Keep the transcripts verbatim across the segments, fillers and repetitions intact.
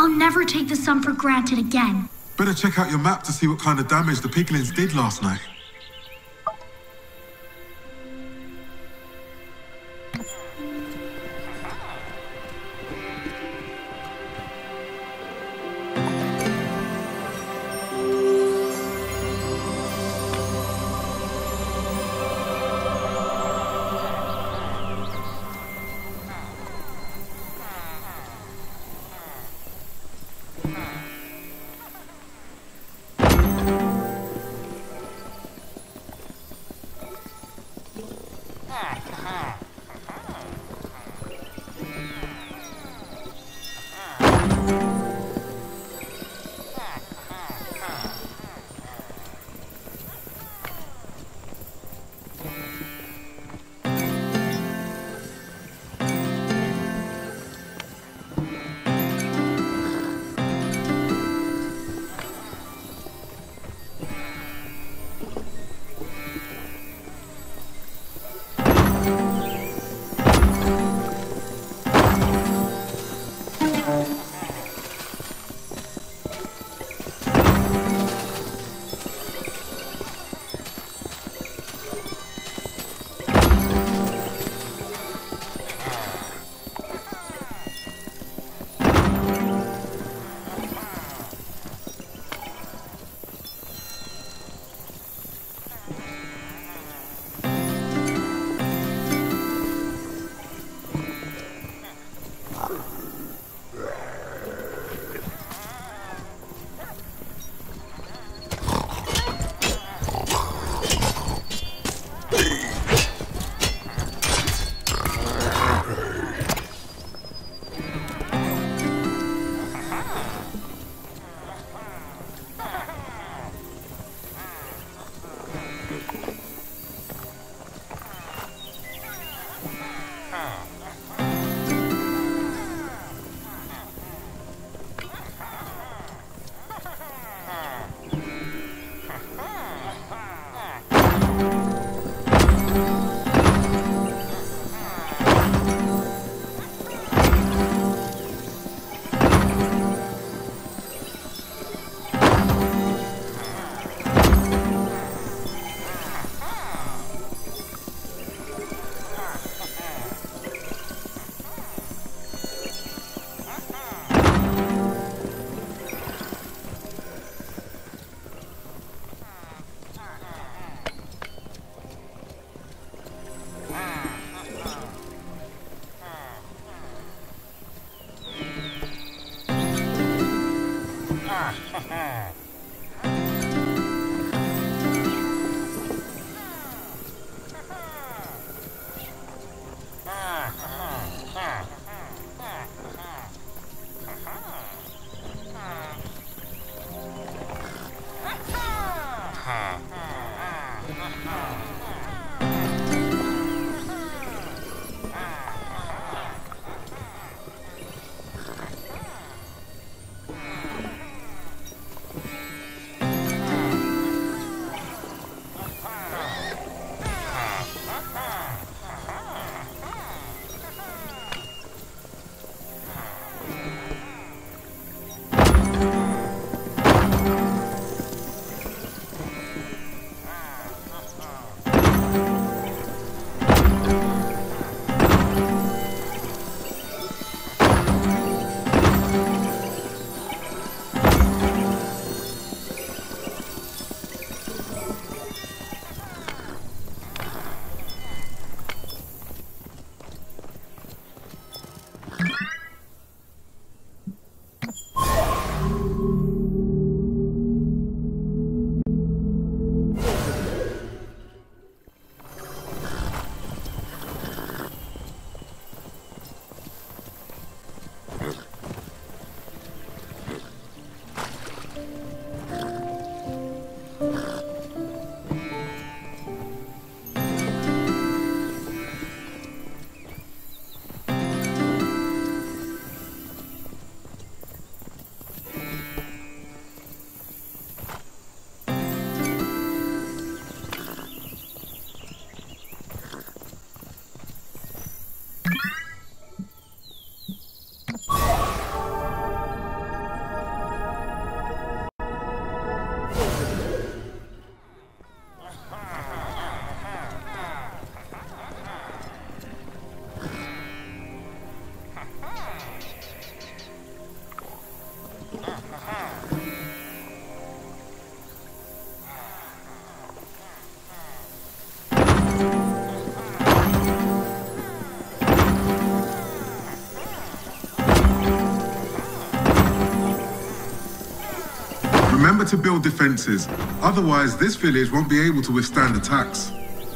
I'll never take the sun for granted again. Better check out your map to see what kind of damage the Piglins did last night. Remember to build defenses. Otherwise, this village won't be able to withstand attacks.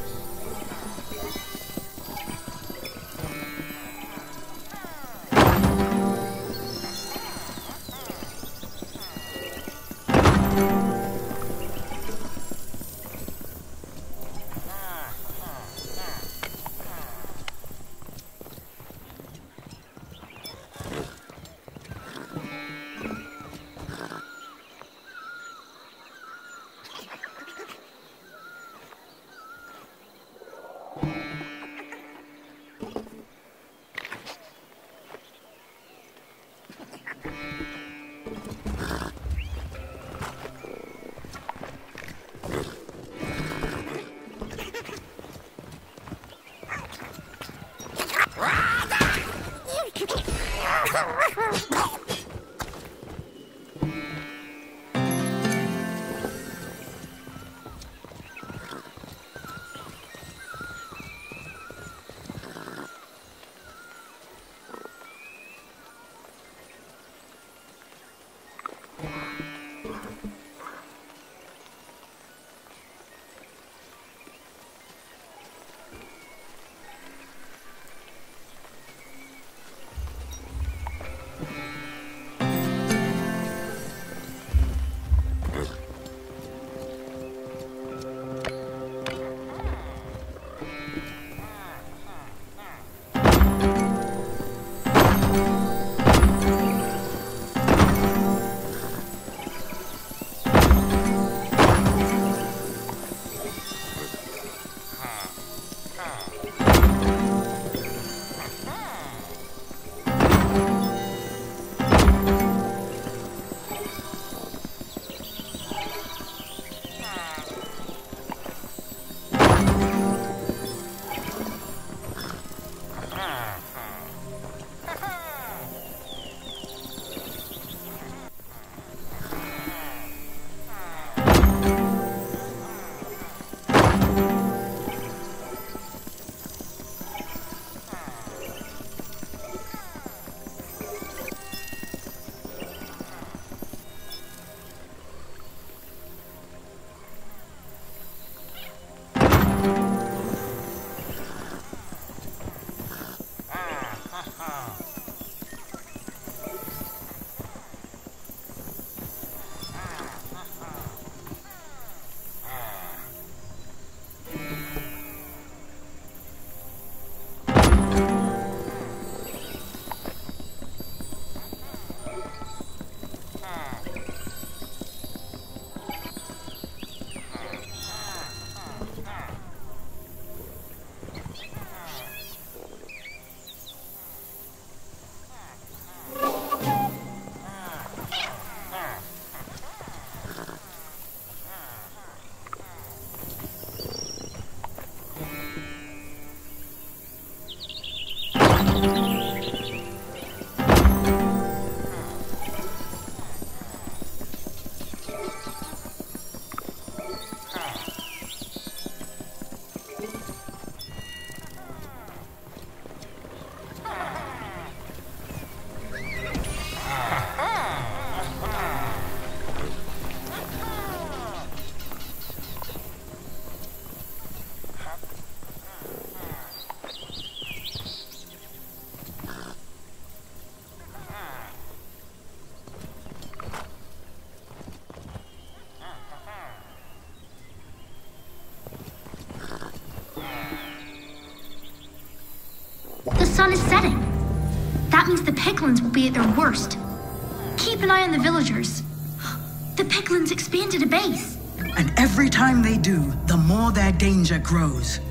The sun is setting. That means the Piglins will be at their worst. Keep an eye on the villagers. The Piglins expanded a base. And every time they do, the more their danger grows.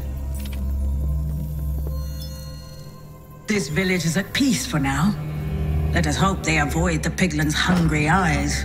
This village is at peace for now. Let us hope they avoid the Piglins' hungry eyes.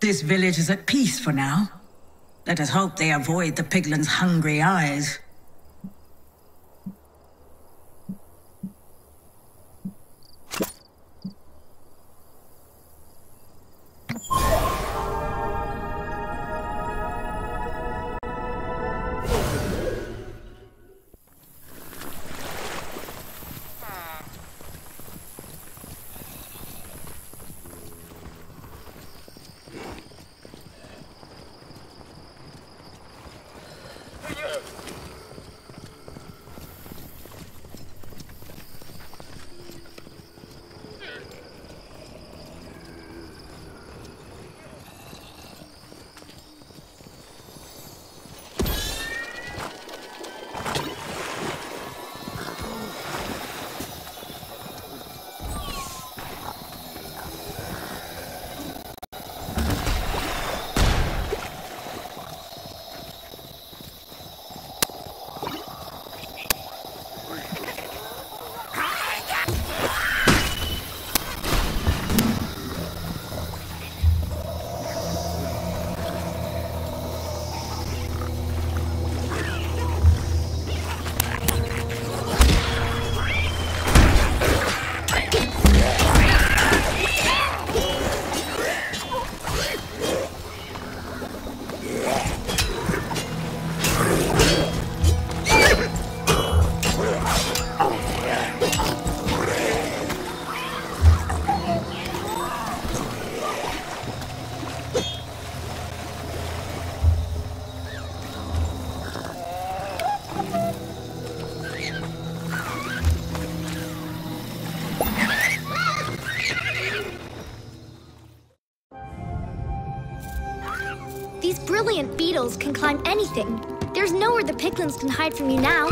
This village is at peace for now. Let us hope they avoid the Piglins' hungry eyes. These brilliant beetles can climb anything. There's nowhere the Piglins can hide from you now.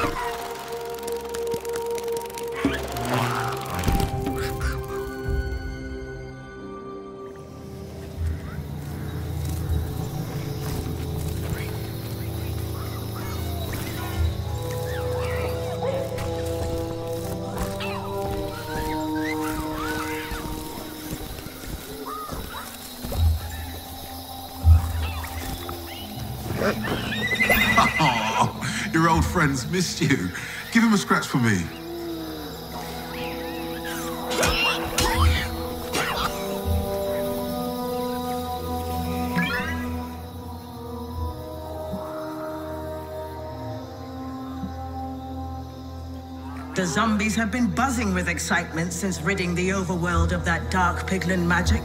Oh, your old friends missed you. Give him a scratch for me. The zombies have been buzzing with excitement since ridding the overworld of that dark Piglin magic.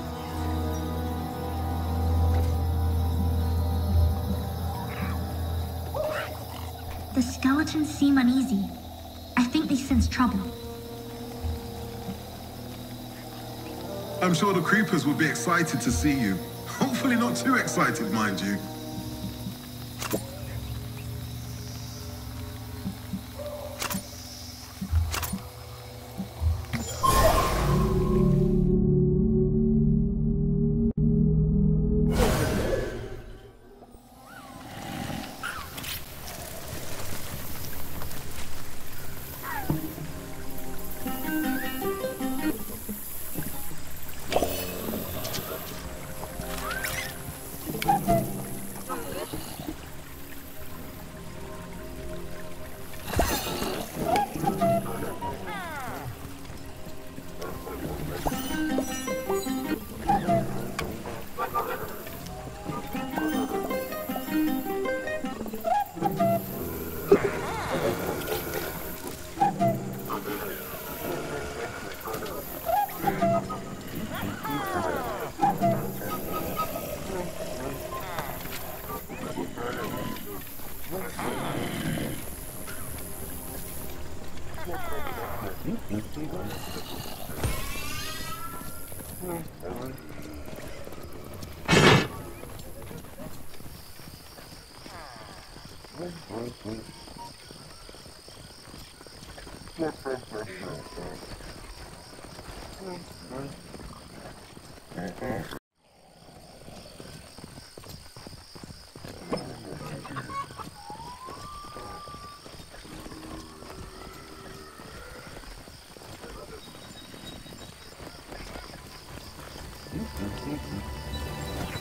The skeletons seem uneasy. I think they sense trouble. I'm sure the creepers will be excited to see you. Hopefully not too excited, mind you.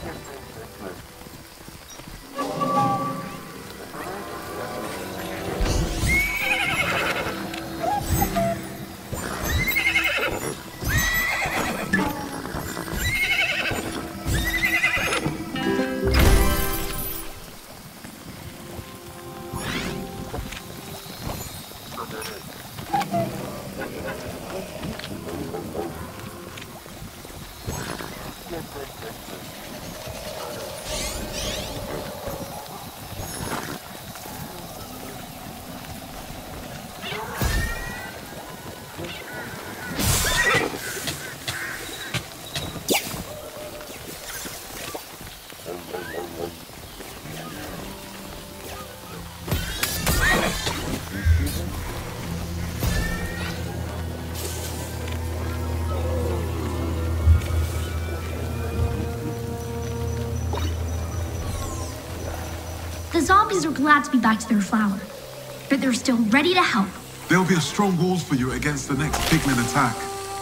The zombies are glad to be back to their flower, but they're still ready to help. There'll be a strong walls for you against the next Piglin attack.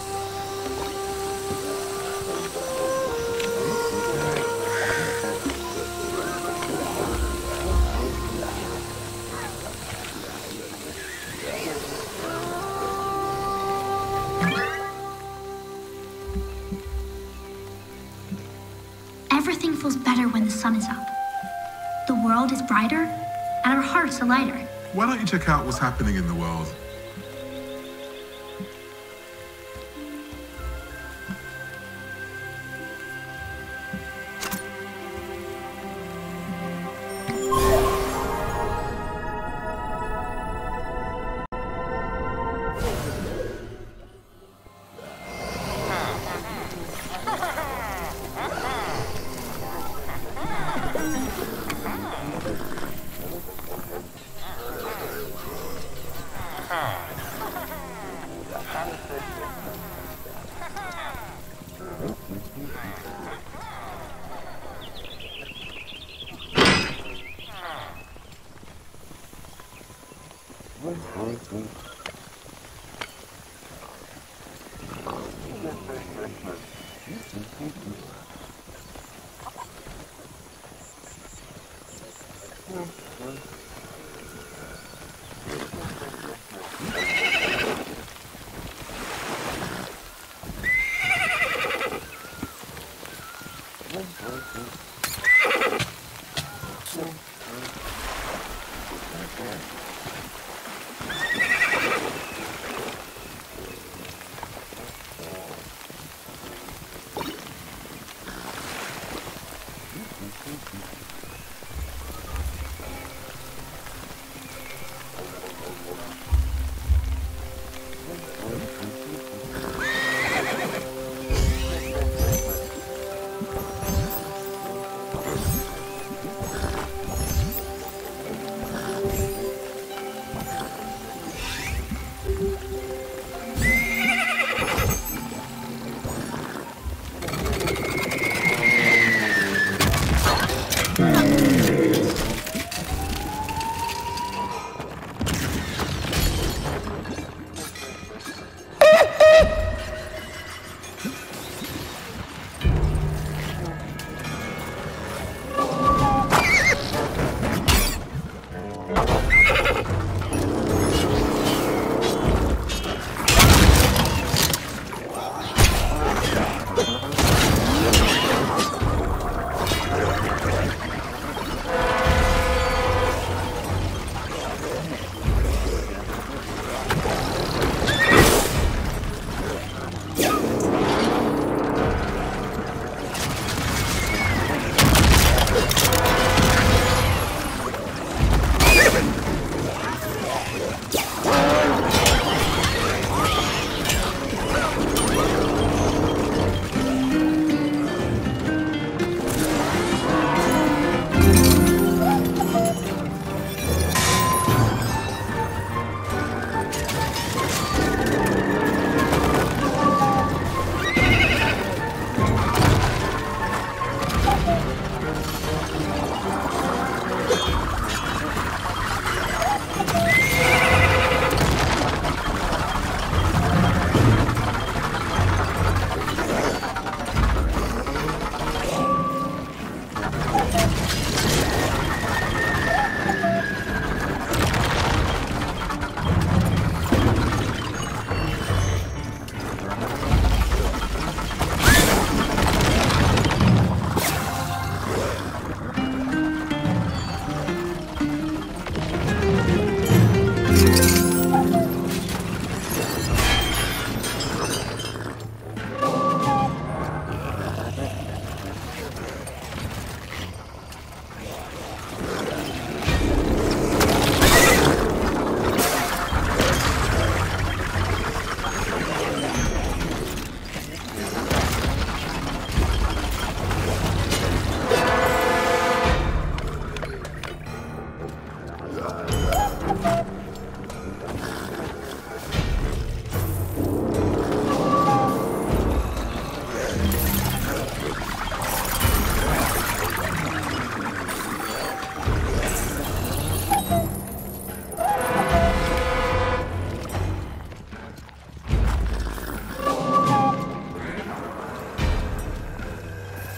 Everything feels better when the sun is up. The world is brighter, and our hearts are lighter. Why don't you check out what's happening in the world?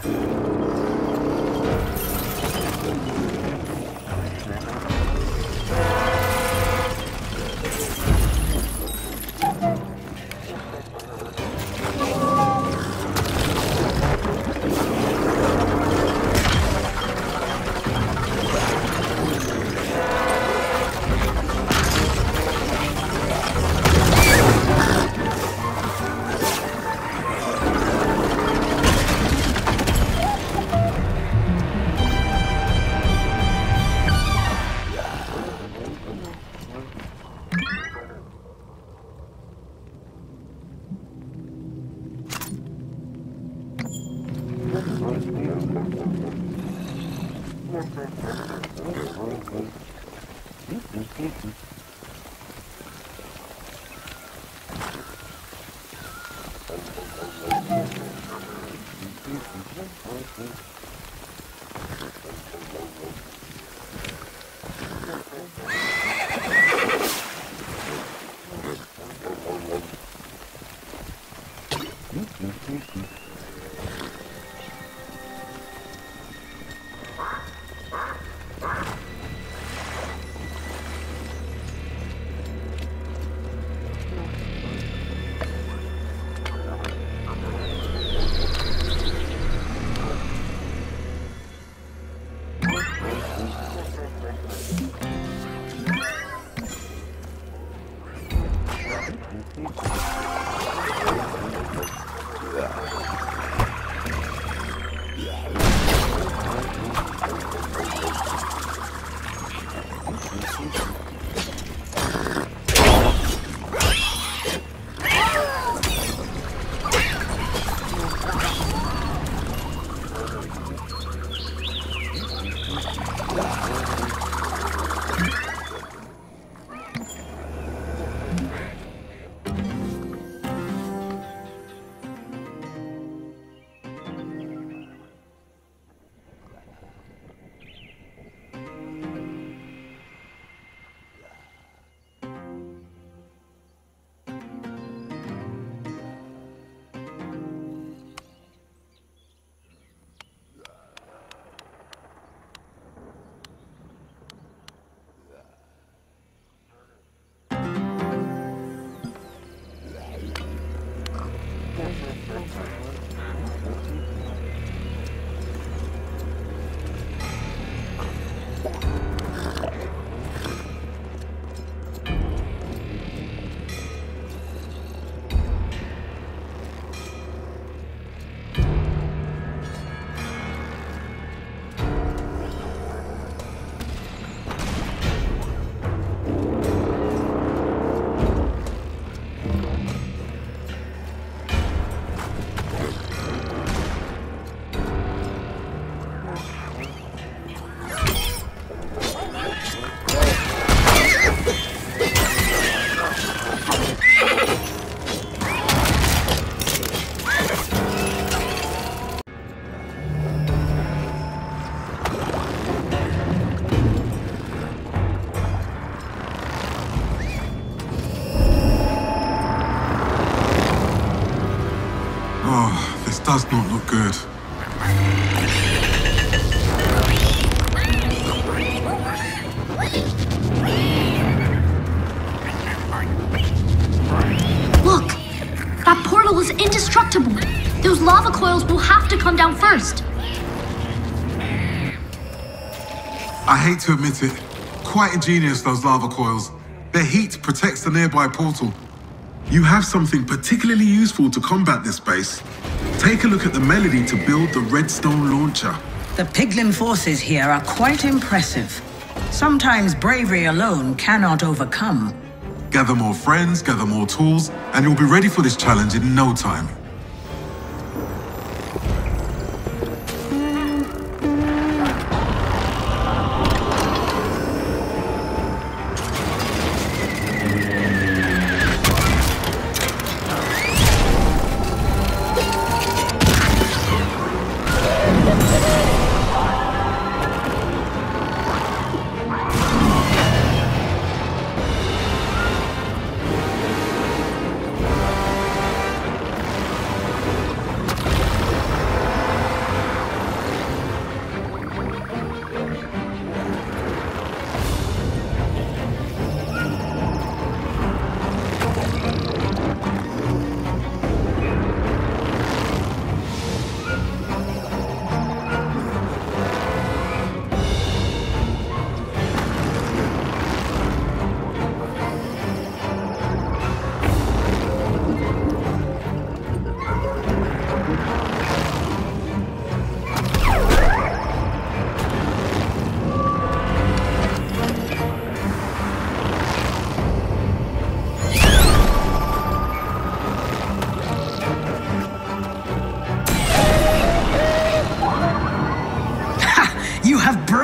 Does not look good. Look! That portal is indestructible! Those lava coils will have to come down first! I hate to admit it. Quite ingenious, those lava coils. Their heat protects the nearby portal. You have something particularly useful to combat this base. Take a look at the melody to build the redstone launcher. The Piglin forces here are quite impressive. Sometimes bravery alone cannot overcome. Gather more friends, gather more tools, and you'll be ready for this challenge in no time.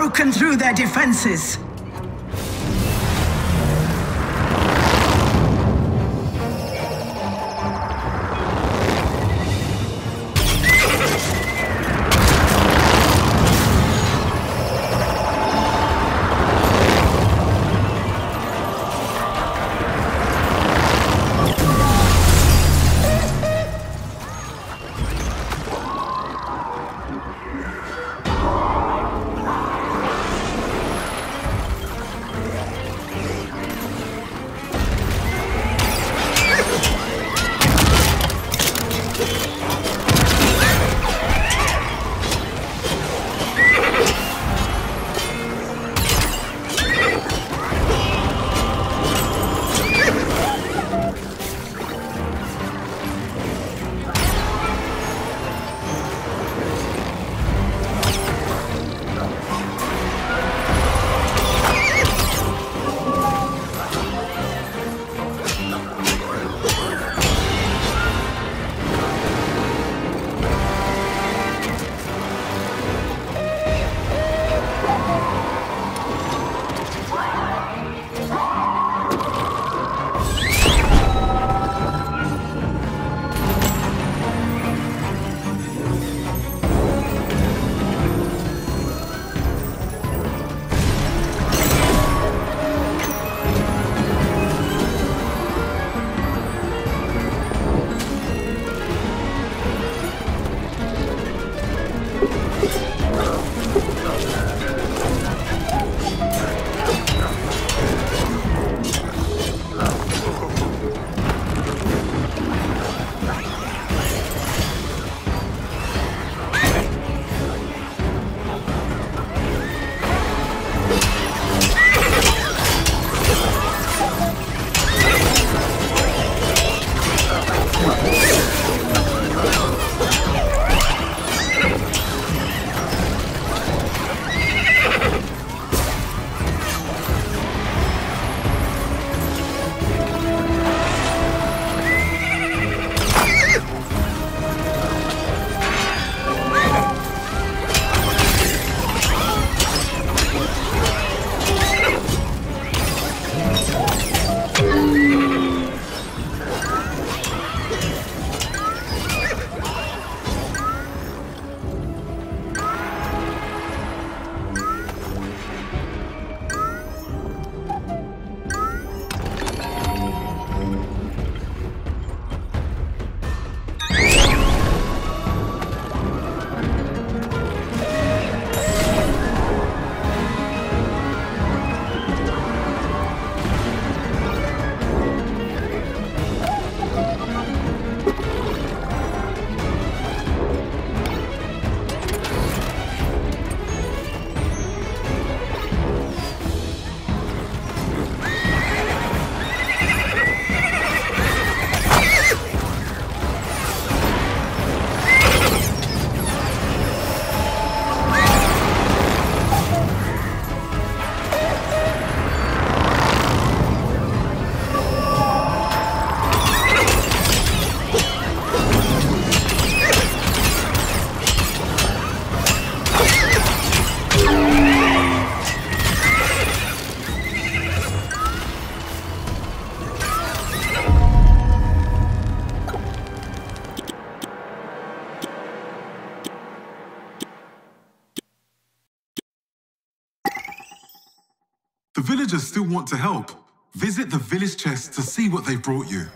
broken through their defenses. The villagers still want to help. Visit the village chest to see what they've brought you.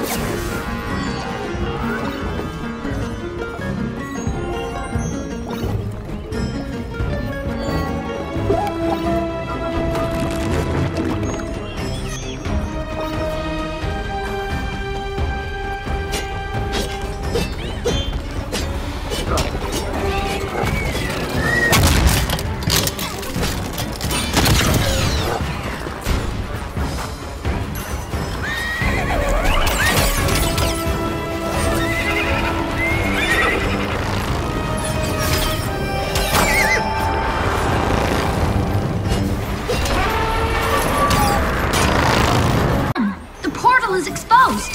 Is exposed.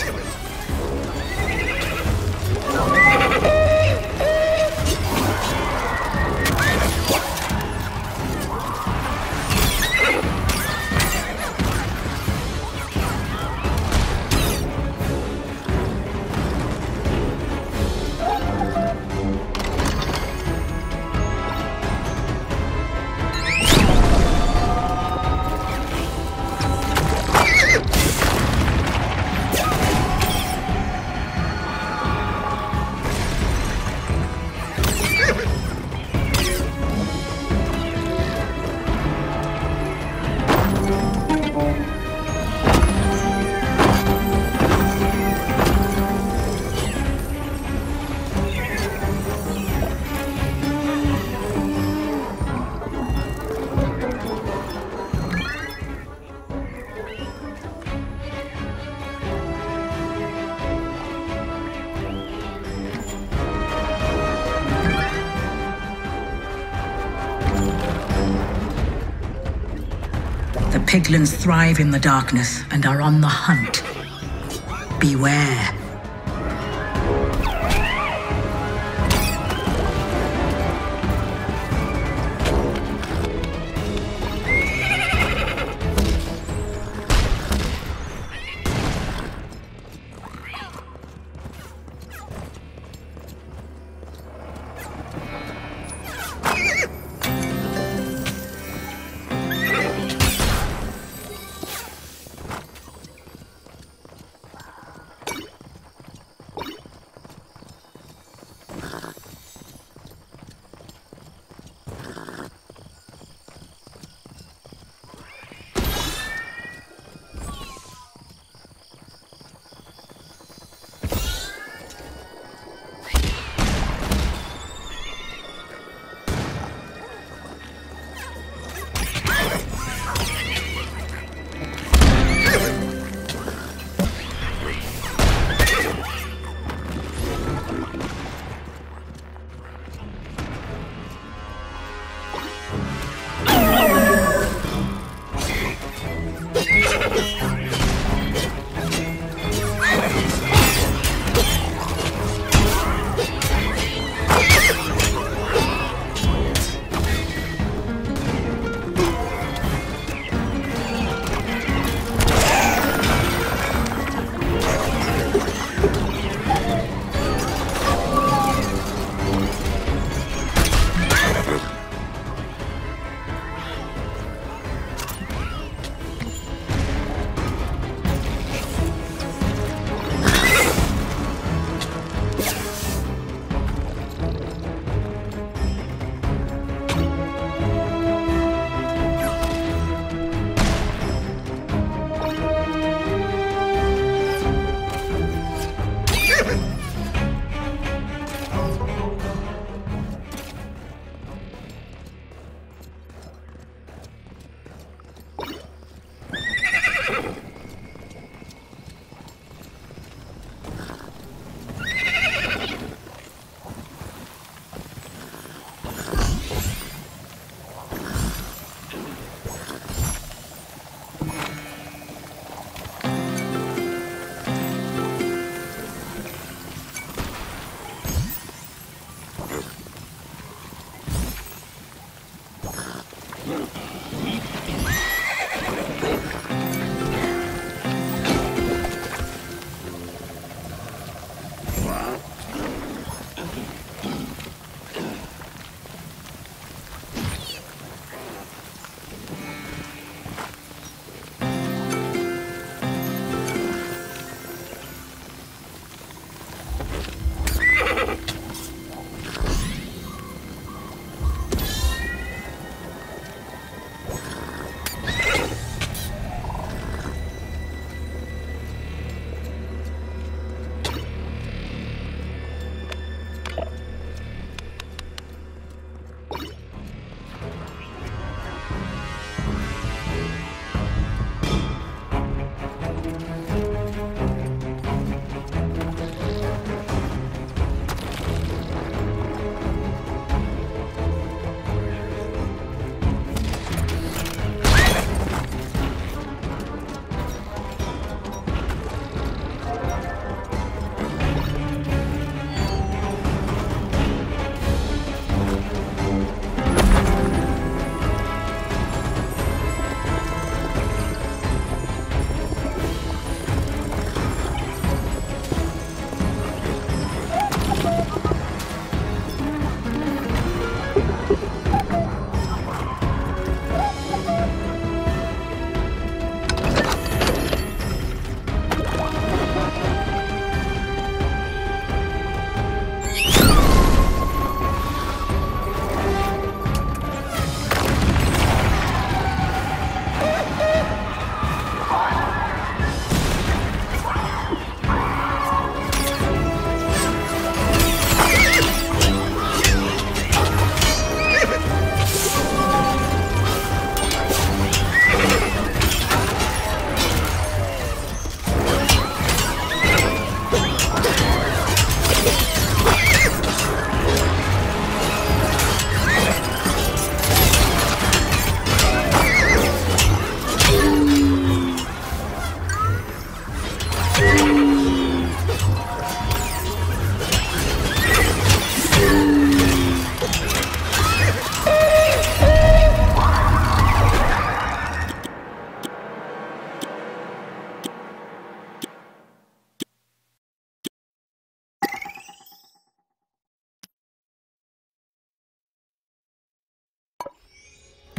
The Piglins thrive in the darkness and are on the hunt. Beware.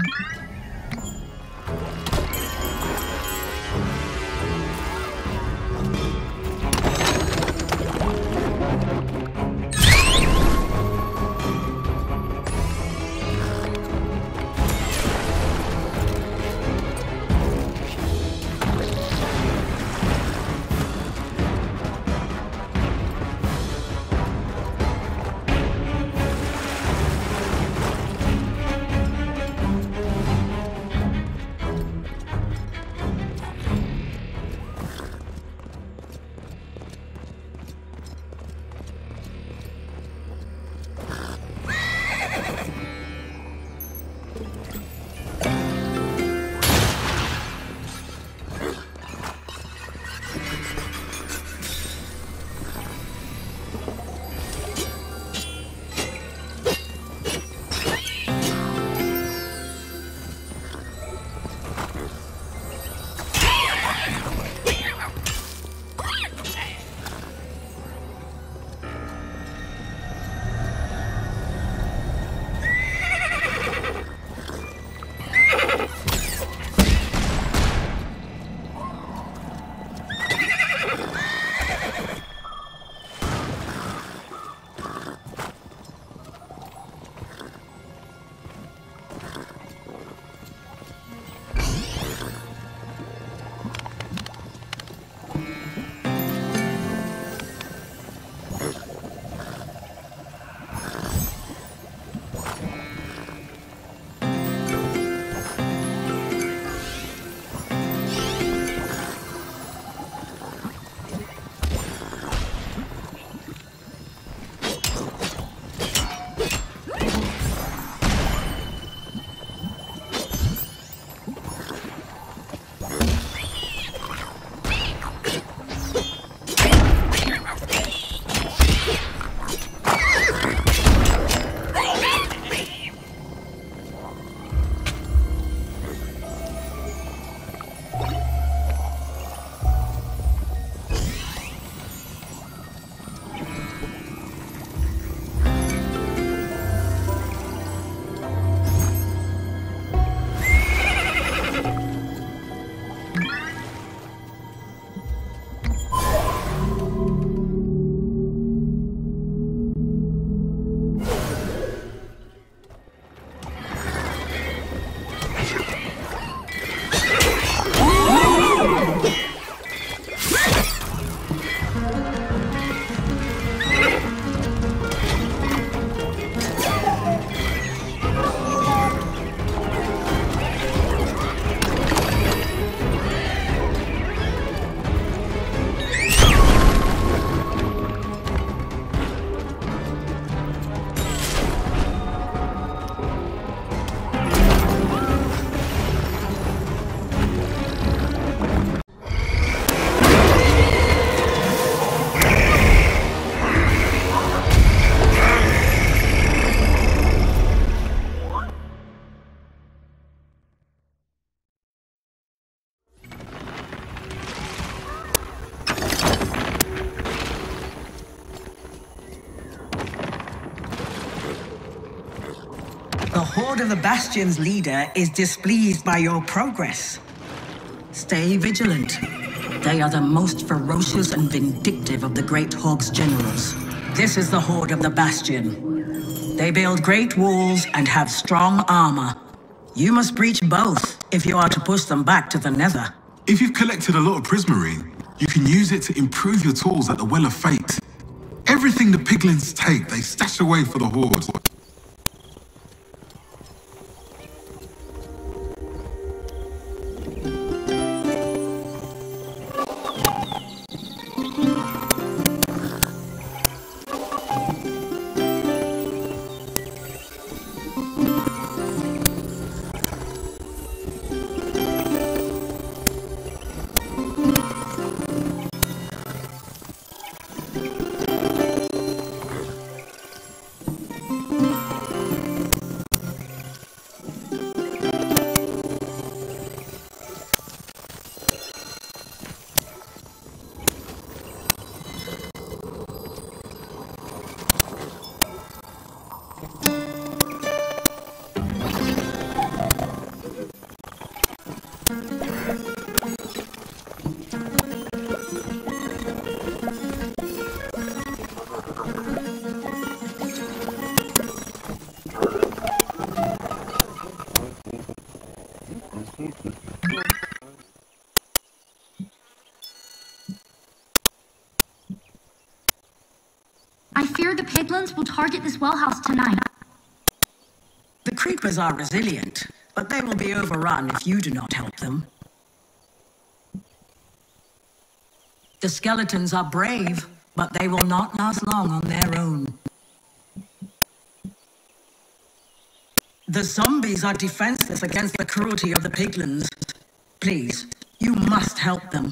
The Horde of the Bastion's leader is displeased by your progress. Stay vigilant. They are the most ferocious and vindictive of the Great Hog's generals. This is the Horde of the Bastion. They build great walls and have strong armor. You must breach both if you are to push them back to the Nether. If you've collected a lot of prismarine, you can use it to improve your tools at the Well of Fate. Everything the Piglins take, they stash away for the Horde. I fear the Piglins will target this well house tonight. The creepers are resilient, but they will be overrun if you do not help them. The skeletons are brave, but they will not last long on their own. The zombies are defenseless against the cruelty of the Piglins. Please, you must help them.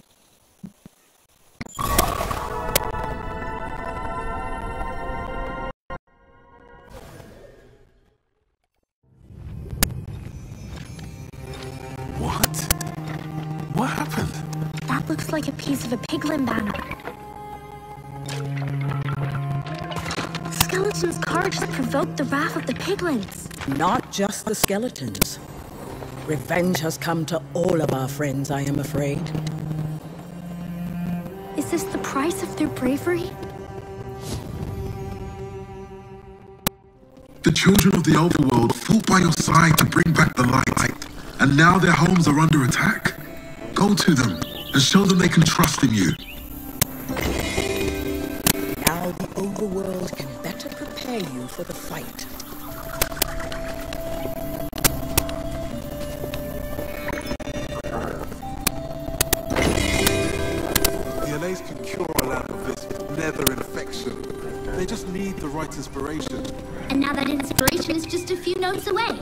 What? What happened? That looks like a piece of a Piglin banner. Skeleton's courage has provoked the wrath of the Piglins. Not just the skeletons. Revenge has come to all of our friends, I am afraid. Is this the price of their bravery? The children of the overworld fought by your side to bring back the light, and now their homes are under attack? Go to them and show them they can trust in you. Now the overworld can better prepare you for the fight. The Allays can cure a land of this nether infection. They just need the right inspiration. And now that inspiration is just a few notes away.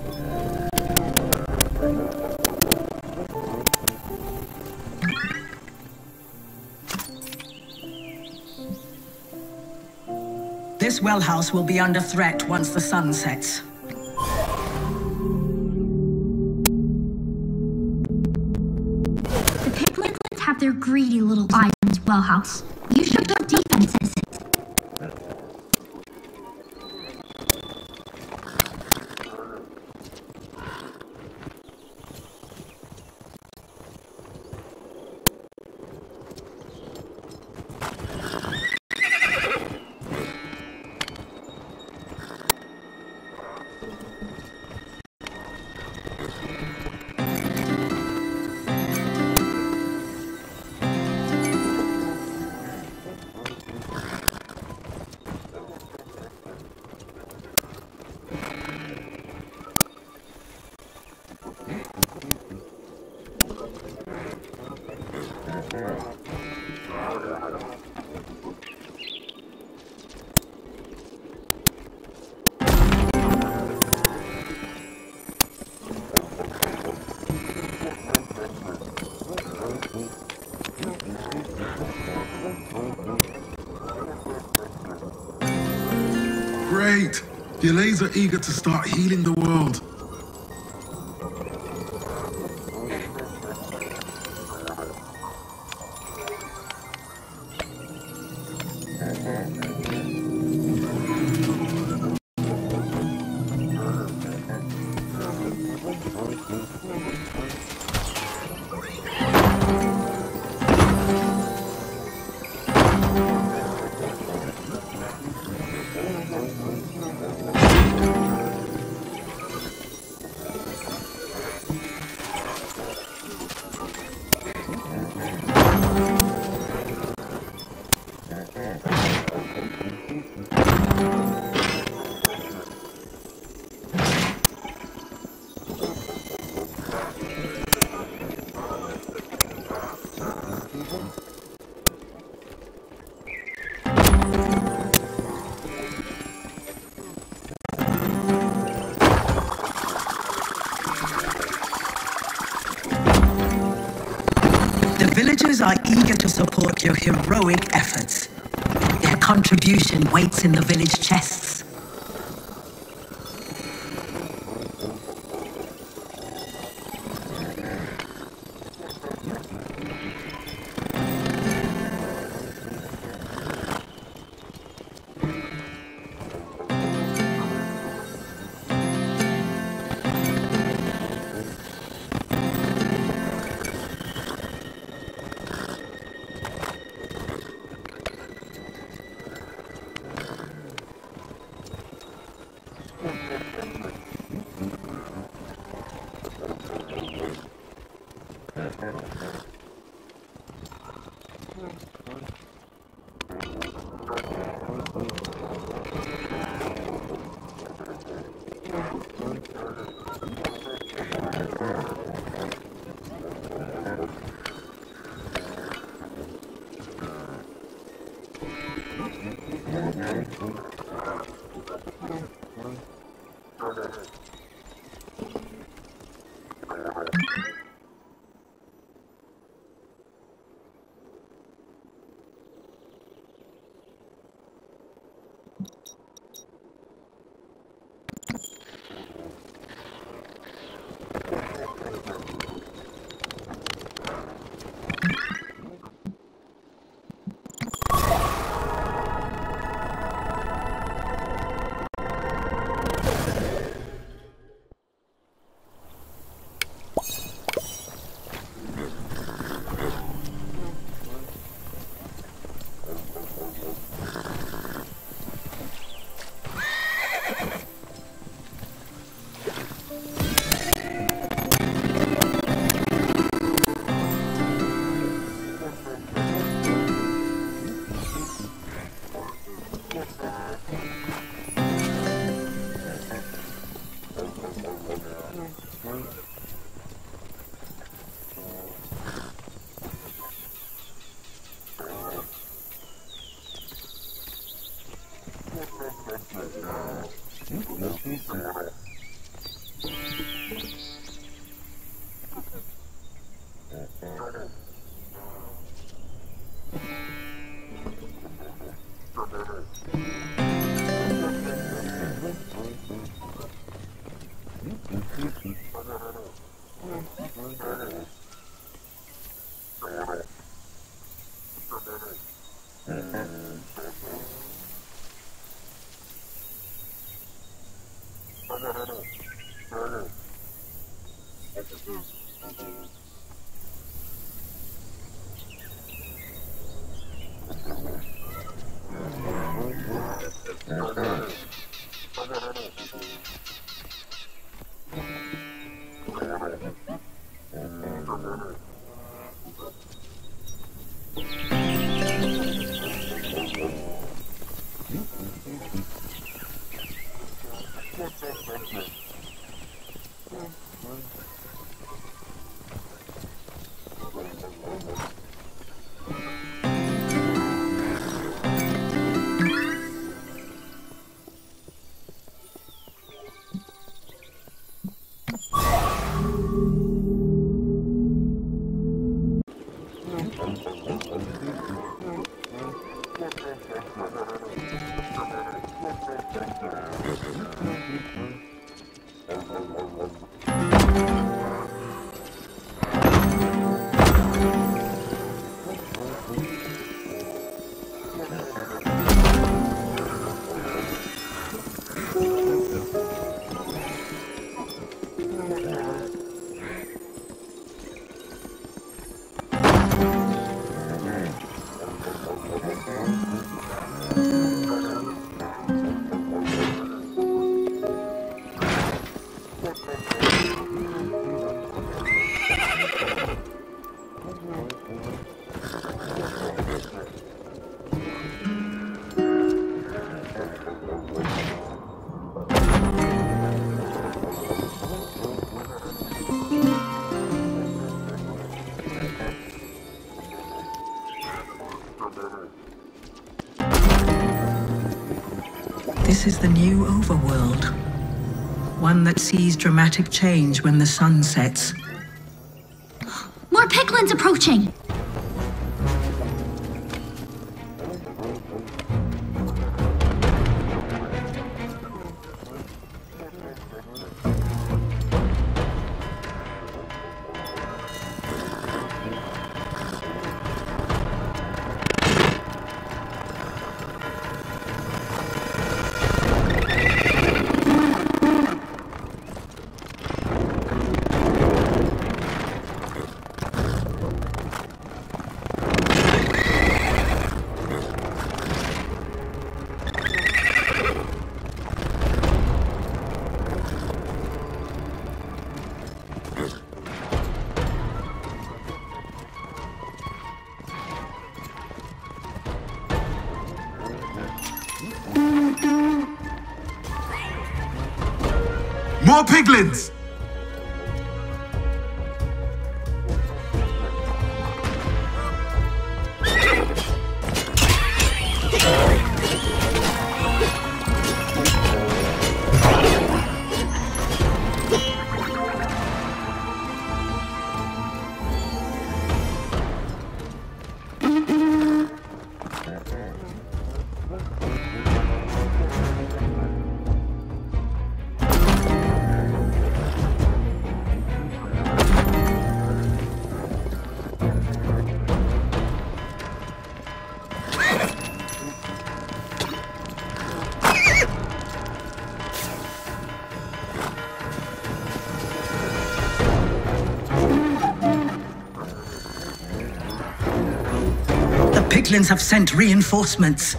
This well house will be under threat once the sun sets. The Piglins have their greedy little eyes in this well house. You should build defenses. Great! The Allays are eager to start healing the world. Villagers are eager to support your heroic efforts. Their contribution waits in the village chests. This is the new overworld. One that sees dramatic change when the sun sets. More Piglins approaching! More piglins! Piglins have sent reinforcements.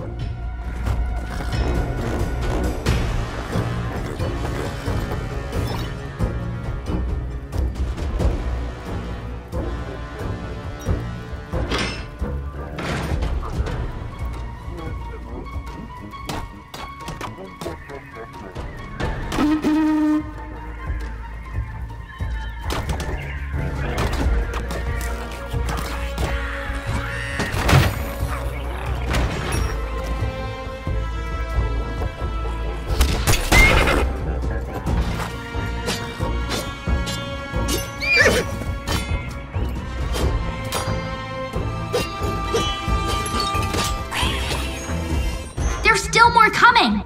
There's still more coming!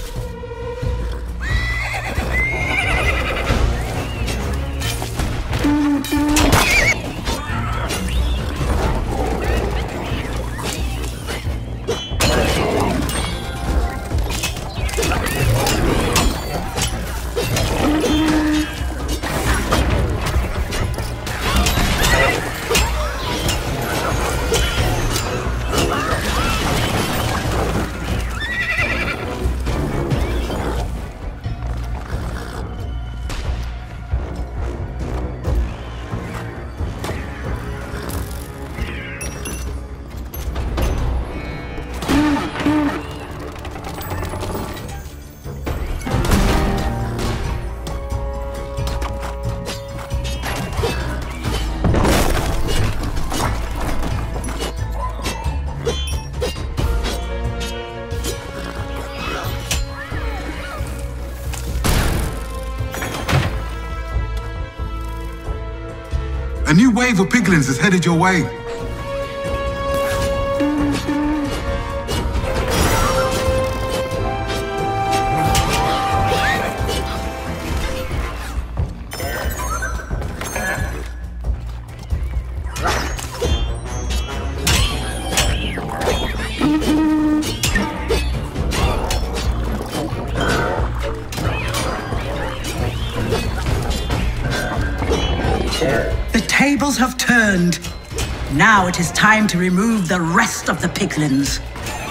A new wave of piglins is headed your way. The tables have turned. Now it is time to remove the rest of the piglins.